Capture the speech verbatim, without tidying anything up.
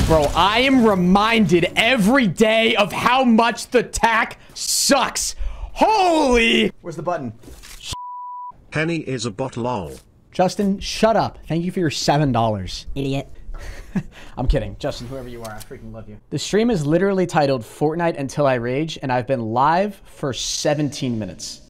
Bro, I am reminded every day of how much the tack sucks. Holy! Where's the button? Henny is a bot lol. Justin, shut up. Thank you for your seven dollars. Idiot. I'm kidding. Justin, whoever you are, I freaking love you. The stream is literally titled Fortnite Until I Rage, and I've been live for seventeen minutes.